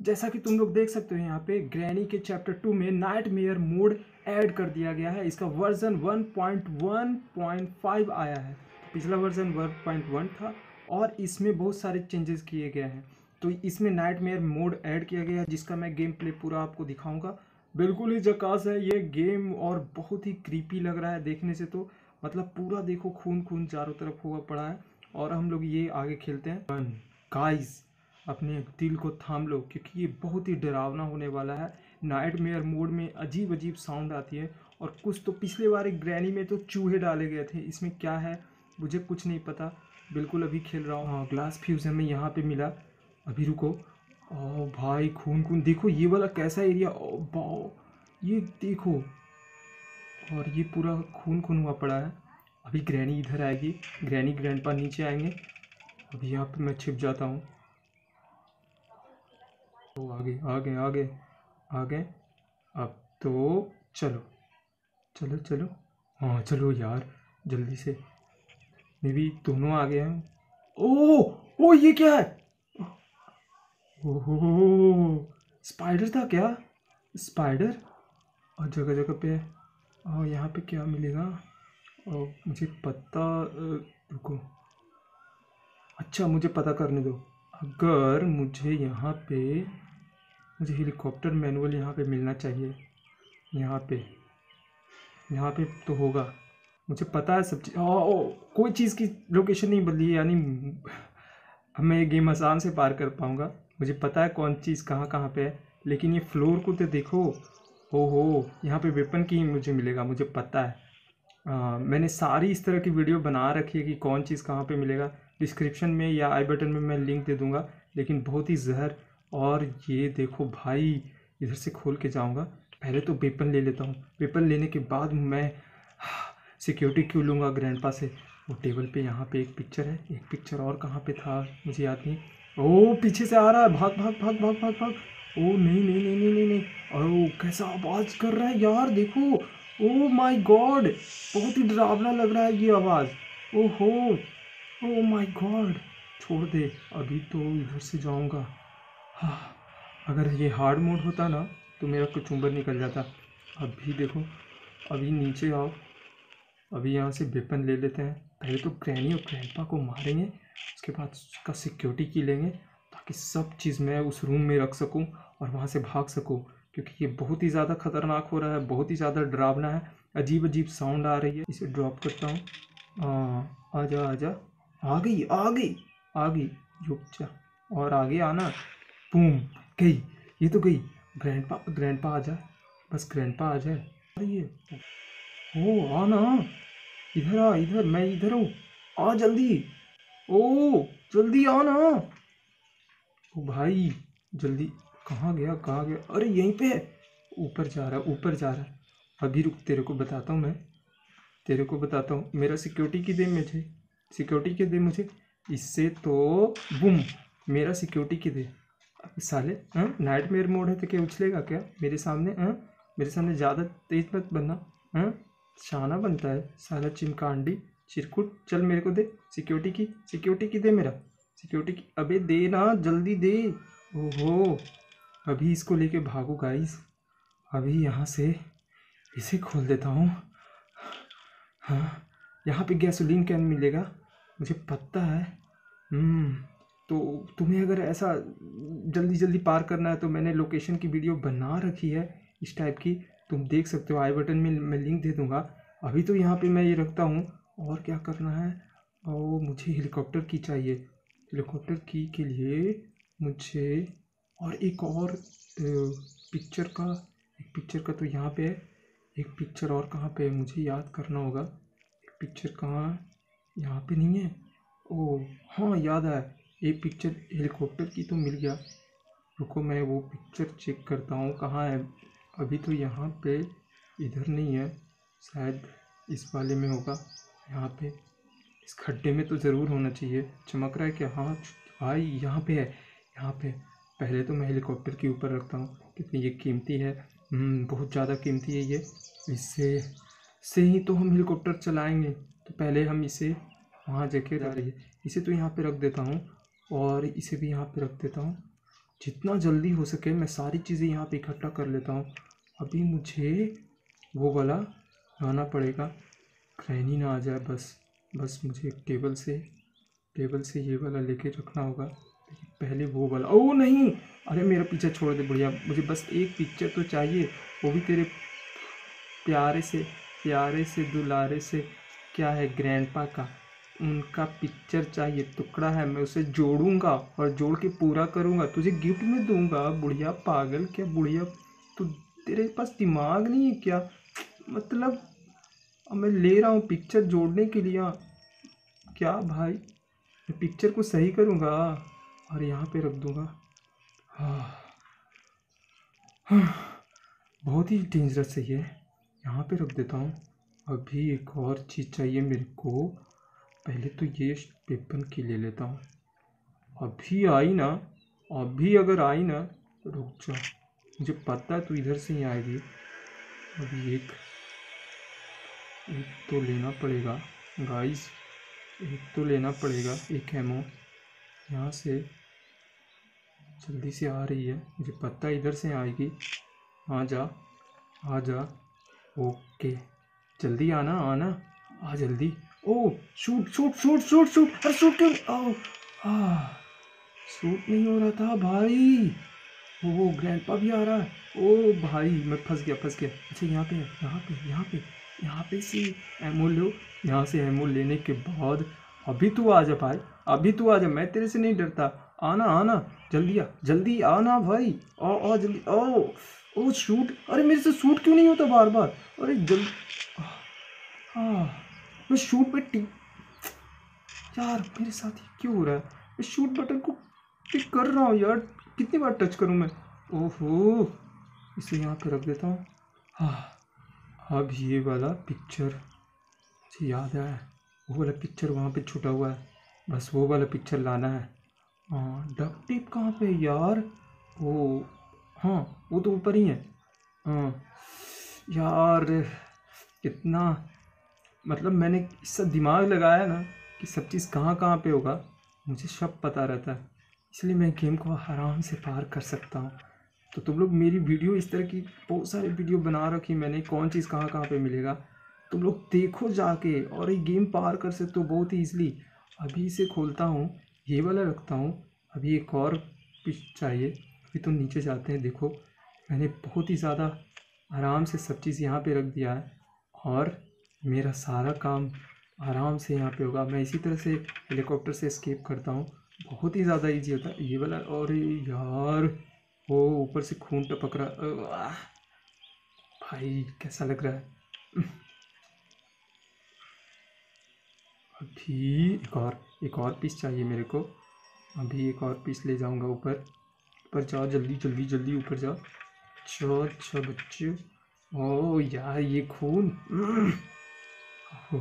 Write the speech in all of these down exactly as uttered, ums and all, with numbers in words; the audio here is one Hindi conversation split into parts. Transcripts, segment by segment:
जैसा कि तुम लोग देख सकते हो यहाँ पे ग्रैनी के चैप्टर टू में नाइटमेयर मोड ऐड कर दिया गया है। इसका version one point one point five आया है, पिछला वर्जन वन पॉइंट वन था और इसमें बहुत सारे चेंजेस किए गए हैं। तो इसमें नाइटमेयर मोड ऐड किया गया है जिसका मैं गेम प्ले पूरा आपको दिखाऊंगा। बिल्कुल ही झकास है ये गेम और बहुत ही क्रीपी लग रहा है देखने से। तो मतलब पूरा देखो खून खून चारों तरफ हुआ पड़ा है और हम लोग ये आगे खेलते हैं। गाइस अपने दिल को थाम लो क्योंकि ये बहुत ही डरावना होने वाला है। नाइटमेयर मोड में अजीब अजीब साउंड आती है और कुछ तो पिछले बार एक ग्रैनी में तो चूहे डाले गए थे। इसमें क्या है मुझे कुछ नहीं पता, बिल्कुल अभी खेल रहा हूँ। हाँ ग्लास फ्यूज हमें यहाँ पे मिला। अभी रुको। ओ भाई खून खून देखो, ये वाला कैसा एरिया, ओ बाओ ये देखो, और ये पूरा खून खून हुआ पड़ा है। अभी ग्रैनी इधर आएगी, ग्रैनी ग्रैंडपा नीचे आएंगे। अभी यहाँ पे मैं छिप जाता हूँ। तो आगे आगे आगे आगे। अब तो चलो चलो चलो, हाँ चलो यार जल्दी से। मे बी दोनों आ गए हैं। ओ ओ ये क्या है? ओहो स्पाइडर था क्या? स्पाइडर और जगह जगह पे है। और यहाँ पे क्या मिलेगा? और मुझे पता, रुको, अच्छा मुझे पता करने दो। अगर मुझे यहाँ पे मुझे हेलीकॉप्टर मैनुअल यहाँ पे मिलना चाहिए। यहाँ पे यहाँ पे तो होगा, मुझे पता है सब चीज़। ओ, ओ कोई चीज़ की लोकेशन नहीं बदली है, यानी मैं ये गेम आसान से पार कर पाऊँगा। मुझे पता है कौन चीज़ कहाँ कहाँ पे है, लेकिन ये फ्लोर को तो देखो। हो हो यहाँ पे वेपन की मुझे मिलेगा, मुझे पता है। आ, मैंने सारी इस तरह की वीडियो बना रखी है कि कौन चीज़ कहाँ पे मिलेगा। डिस्क्रिप्शन में या आई बटन में मैं लिंक दे दूँगा। लेकिन बहुत ही जहर, और ये देखो भाई इधर से खोल के जाऊँगा। पहले तो वेपन ले लेता हूँ, वेपन लेने के बाद मैं सिक्योरिटी क्यों लूँगा ग्रैंडपा से। वो टेबल पे यहाँ पे एक पिक्चर है, एक पिक्चर और कहाँ पे था मुझे याद नहीं। ओ पीछे से आ रहा है, भाग भाग भाग भाग भाग भाग। ओ नहीं नहीं नहीं नहीं नहीं नहीं, ओ कैसा आवाज़ कर रहा है यार देखो। ओ माय गॉड बहुत ही डरावना लग रहा है ये आवाज़। ओहो ओ माय गॉड, छोड़ दे, अभी तो इधर से जाऊंगा। हाँ अगर ये हार्ड मोड होता ना तो मेरा कुचुम्बर निकल जाता। अभी देखो, अभी नीचे आओ, अभी यहाँ से वेपन ले लेते हैं। पहले तो ग्रैनी और ग्रैंडपा को मारेंगे, उसके बाद उसका सिक्योरिटी की लेंगे ताकि सब चीज़ मैं उस रूम में रख सकूँ और वहाँ से भाग सकूँ, क्योंकि ये बहुत ही ज़्यादा खतरनाक हो रहा है, बहुत ही ज़्यादा डरावना है। अजीब अजीब साउंड आ रही है। इसे ड्रॉप करता हूँ। हाँ आजा आजा, आ गई आ गई आ गई, रुक जा और आगे आना। बूम गई, ये तो गई। ग्रैंडपा ग्रैंडपा आ जाए, बस ग्रैंडपा आ जाए। अरे ये ओ आ ना, इधर आ, इधर मैं इधर हूँ, आ जल्दी। ओ जल्दी आ ना। ओ भाई जल्दी, कहाँ गया कहाँ गया? अरे यहीं पे है, ऊपर जा रहा है ऊपर जा रहा है। अभी रुक, तेरे को बताता हूँ मैं, तेरे को बताता हूँ। मेरा सिक्योरिटी की दे मुझे, सिक्योरिटी की दे मुझे इससे तो। बुम, मेरा सिक्योरिटी की दे। अब साले हाँ नाइटमेयर मोड है तो क्या उछलेगा क्या मेरे सामने? हाँ मेरे सामने ज़्यादा तेज मत बनना, हाँ शाना बनता है साला चिमकांडी चिरकुट। चल मेरे को दे सिक्योरिटी की, सिक्योरिटी की दे मेरा सिक्योरिटी की। अबे दे ना जल्दी दे। ओहो अभी इसको लेके भागो गाइस, अभी यहाँ से इसे खोल देता हूँ। हाँ यहाँ पे गैसोलीन कैन मिलेगा, मुझे पता है। हम्म तो तुम्हें अगर ऐसा जल्दी जल्दी पार करना है तो मैंने लोकेशन की वीडियो बना रखी है इस टाइप की, तुम देख सकते हो। आई बटन में मैं लिंक दे दूंगा। अभी तो यहाँ पे मैं ये रखता हूँ। और क्या करना है? ओ मुझे हेलीकॉप्टर की चाहिए। हेलीकॉप्टर की के लिए मुझे और एक और पिक्चर का, एक पिक्चर का तो यहाँ पे है, एक पिक्चर और कहाँ पे है मुझे याद करना होगा। एक पिक्चर कहाँ, यहाँ पे नहीं है। ओ हाँ याद आया, एक पिक्चर हेलीकॉप्टर की तो मिल गया। रुको मैं वो पिक्चर चेक करता हूँ कहाँ है। अभी तो यहाँ पे इधर नहीं है, शायद इस वाले में होगा। यहाँ पे इस खड्डे में तो ज़रूर होना चाहिए। चमक रहा है क्या? हाँ भाई यहाँ पे है, यहाँ पे। पहले तो मैं हेलीकॉप्टर के ऊपर रखता हूँ क्योंकि ये कीमती है, बहुत ज़्यादा कीमती है ये। इससे से ही तो हम हेलीकॉप्टर चलाएंगे, तो पहले हम इसे वहाँ जगह जा रही है, इसे तो यहाँ पे रख देता हूँ और इसे भी यहाँ पे रख देता हूँ। जितना जल्दी हो सके मैं सारी चीज़ें यहाँ पे इकट्ठा कर लेता हूँ। अभी मुझे वो वाला लाना पड़ेगा, क्रैनी ना आ जाए बस। बस मुझे टेबल से टेबल से ये वाला लेके रखना होगा, लेकिन पहले वो वाला। ओ नहीं, अरे मेरा पीछा छोड़ दे बढ़िया, मुझे बस एक पिक्चर तो चाहिए, वो भी तेरे प्यारे से प्यारे से दुलारे से क्या है ग्रैंडपा का, उनका पिक्चर चाहिए। टुकड़ा है, मैं उसे जोड़ूंगा और जोड़ के पूरा करूंगा, तुझे गिफ्ट में दूंगा। बुढ़िया पागल, क्या बुढ़िया तू, तेरे पास दिमाग नहीं है क्या? मतलब अब मैं ले रहा हूँ पिक्चर जोड़ने के लिए, क्या भाई, मैं पिक्चर को सही करूँगा और यहाँ पे रख दूँगा। हाँ हाँ, बहुत ही डेंजरस है ये, यहाँ पे रख देता हूँ। अभी एक और चीज़ चाहिए मेरे को, पहले तो ये वेपन की ले लेता हूँ। अभी आई ना, अभी अगर आई ना, रुक जा, मुझे पता है तू इधर से ही आएगी। अभी एक एक तो लेना पड़ेगा गाइस, एक तो लेना पड़ेगा, एक एमो यहाँ से जल्दी से आ रही है, मुझे पता है इधर से आएगी। आ जा आ जा, ओके, जल्दी आना आना, आ जल्दी। ओ shoot shoot shoot shoot shoot, अरे शूट क्यों? ओ आ शूट नहीं हो रहा था भाई, वो ग्रैंडपा भी आ रहा है। ओ भाई मैं फंस गया फंस गया। अच्छा यहाँ पे है, यहाँ पे यहाँ पे यहाँ पे से एमो लो, यहाँ से एमो लेने के बाद अभी तू आ जा भाई, अभी तू आ जा, मैं तेरे से नहीं डरता। आना आना, जल्दी आ जल्दी आना भाई, आ आ जल्दी। ओ ओ शूट, अरे मेरे से शूट क्यों नहीं होता बार बार? अरे जल्दी, हाँ मैं शूट पे टिक, यार मेरे साथ ये क्यों हो रहा है? मैं शूट बटन को क्लिक कर रहा हूँ यार, कितनी बार टच करूँ मैं? ओहो, इसे यहाँ पे रख देता हूँ। हाँ अब ये वाला पिक्चर मुझे याद आया, वो वाला पिक्चर वहाँ पे छुटा हुआ है, बस वो वाला पिक्चर लाना है। हाँ डक टेप कहाँ पे है यार? वो हाँ वो तो ऊपर ही है। हाँ यार, कितना मतलब मैंने इससे दिमाग लगाया ना कि सब चीज़ कहाँ कहाँ पे होगा, मुझे सब पता रहता है, इसलिए मैं गेम को आराम से पार कर सकता हूँ। तो तुम लोग मेरी वीडियो, इस तरह की बहुत सारी वीडियो बना रखी मैंने, कौन चीज़ कहाँ कहाँ पे मिलेगा, तुम लोग देखो जाके, और ये गेम पार कर सकते हो बहुत ही ईजिली। अभी इसे खोलता हूँ, ये वाला रखता हूँ। अभी एक और पिच चाहिए, अभी तो नीचे जाते हैं। देखो मैंने बहुत ही ज़्यादा आराम से सब चीज़ यहाँ पे रख दिया है, और मेरा सारा काम आराम से यहाँ पे होगा। मैं इसी तरह से हेलीकॉप्टर से एस्केप करता हूँ, बहुत ही ज़्यादा इजी होता है ये वाला। और यार वो ऊपर से खून टपक रहा, आह! भाई कैसा लग रहा है? अभी एक और एक और पीस चाहिए मेरे को, अभी एक और पीस ले जाऊंगा ऊपर। ऊपर जाओ जल्दी जल्दी जल्दी, ऊपर जाओ। अच्छा अच्छा बच्चे, ओ यार ये खून, ओ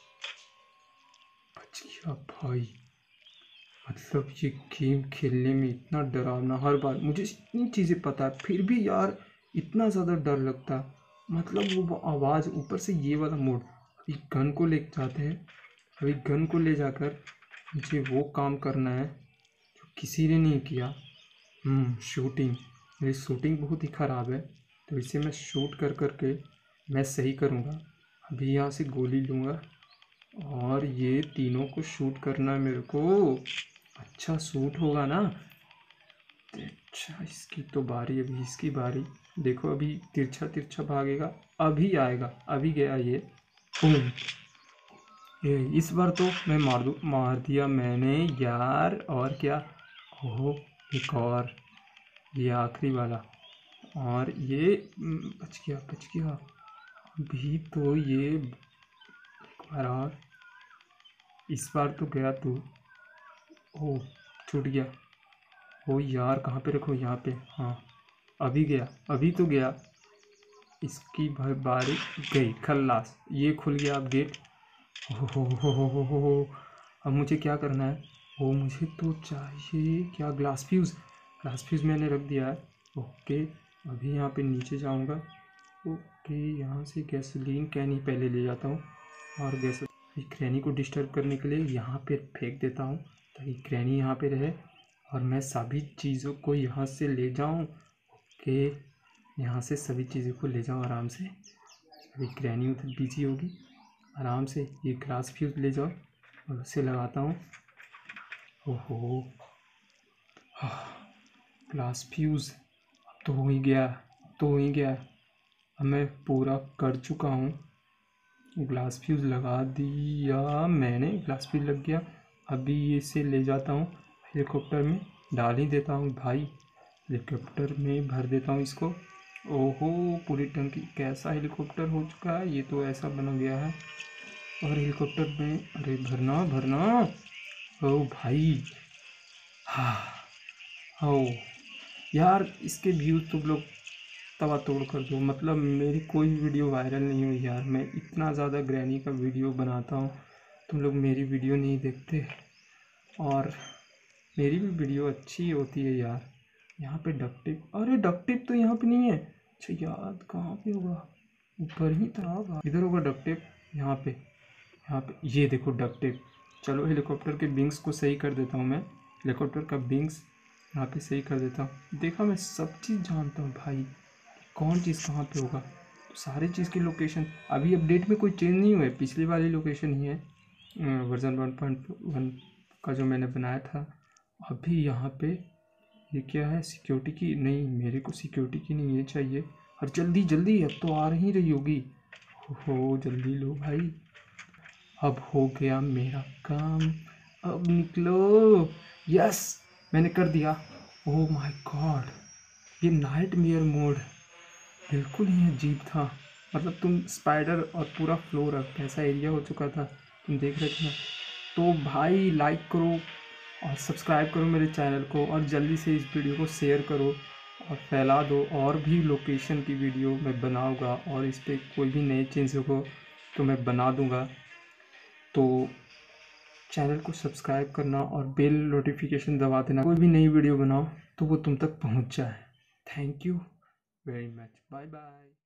बच गया भाई। मतलब ये गेम खेलने में इतना डरावना, हर बार मुझे इतनी चीज़ें पता है फिर भी यार इतना ज़्यादा डर लगता है। मतलब वो आवाज़, ऊपर से ये वाला मोड। अभी गन को ले जाते हैं, अभी गन को ले जाकर मुझे वो काम करना है जो किसी ने नहीं किया। हम्म शूटिंग, मेरी शूटिंग बहुत ही ख़राब है, तो इसे मैं शूट कर कर के मैं सही करूँगा। अभी यहाँ से गोली लूँगा और ये तीनों को शूट करना है मेरे को। अच्छा शूट होगा ना? अच्छा इसकी तो बारी, अभी इसकी बारी। देखो अभी तिरछा तिरछा भागेगा, अभी आएगा, अभी गया ये, बूम। ये इस बार तो मैं मार दूँ, मार दिया मैंने यार, और क्या। ओहो एक और, ये आखिरी वाला, और ये बच गया बच गया। अभी तो ये एक बार और, इस बार तो गया तू। ओह छूट गया। ओ यार कहाँ पे रखो, यहाँ पे, हाँ अभी गया, अभी तो गया। इसकी भाई बारी गई, खल्लास, ये खुल गया अब गेट। हो हो हो हो हो हो हो। अब मुझे क्या करना है? वो मुझे तो चाहिए क्या, ग्लास फ्यूज़। ग्लास फ्यूज़ मैंने रख दिया है, ओके। अभी यहाँ पे नीचे जाऊँगा, ओके। यहाँ से गैसोलीन कैन ही पहले ले जाता हूँ, और गैस ग्रैनी को डिस्टर्ब करने के लिए यहाँ पे फेंक देता हूँ, ताकि ग्रैनी यहाँ पे रहे। और मैं सभी चीज़ों को यहाँ से ले जाऊँ। ओके, यहाँ से सभी चीज़ों को ले जाऊँ आराम से। अभी ग्रैनी उधर बिजी होगी, आराम से ये ग्लास फ्यूज ले जाओ और उसे लगाता हूँ। ओहो, ग्लास फ्यूज तो हो ही गया, तो हो ही गया। अब मैं पूरा कर चुका हूँ। ग्लास फ्यूज लगा दिया मैंने, ग्लास फ्यूज लग गया। अभी इसे ले जाता हूँ हेलीकॉप्टर में, डाल ही देता हूँ भाई, हेलीकॉप्टर में भर देता हूँ इसको। ओहो, पूरी टंकी, कैसा हेलीकॉप्टर हो चुका है ये, तो ऐसा बना गया है। और हेलीकॉप्टर में, अरे भरना भरना, ओ भाई, हाँ ओ यार, इसके व्यूज़ तुम लोग तवा तोड़ कर दो। मतलब मेरी कोई वीडियो वायरल नहीं हुई यार, मैं इतना ज़्यादा ग्रैनी का वीडियो बनाता हूँ, तुम लोग मेरी वीडियो नहीं देखते। और मेरी भी वीडियो अच्छी होती है यार। यहाँ पे डक्ट टेप, अरे डक्ट टेप तो यहाँ पे नहीं है। अच्छा यार, कहाँ पे होगा, ऊपर ही था, इधर होगा डक्ट टेप। यहाँ पे, यहाँ पे ये देखो डक्ट टेप। चलो हेलीकॉप्टर के विंग्स को सही कर देता हूँ मैं, हेलीकॉप्टर का विंग्स यहाँ पे सही कर देता हूँ। देखा, मैं सब चीज़ जानता हूँ भाई, कौन चीज़ कहाँ पे होगा। तो सारी चीज़ की लोकेशन अभी अपडेट में कोई चेंज नहीं हुआ है, पिछली वाली लोकेशन ही है, वर्जन वन पॉइंट वन का जो मैंने बनाया था। अभी यहाँ पे ये क्या है, सिक्योरिटी की नहीं, मेरे को सिक्योरिटी की नहीं, ये चाहिए। और जल्दी जल्दी, अब तो आ ही रही होगी। हो जल्दी लो भाई, अब हो गया मेरा काम, अब निकलो। यस, मैंने कर दिया। ओह माय गॉड, ये नाइट मेयर मोड बिल्कुल ही अजीब था। मतलब तुम स्पाइडर और पूरा फ्लोर, अब कैसा एरिया हो चुका था, तुम देख रहे थे ना। तो भाई लाइक करो और सब्सक्राइब करो मेरे चैनल को, और जल्दी से इस वीडियो को शेयर करो और फैला दो। और भी लोकेशन की वीडियो मैं बनाऊंगा, और इस पर कोई भी नए चेंज हो तो मैं बना दूंगा। तो चैनल को सब्सक्राइब करना और बेल नोटिफिकेशन दबा देना, कोई भी नई वीडियो बनाओ तो वो तुम तक पहुंच जाए। Thank you very much, bye bye.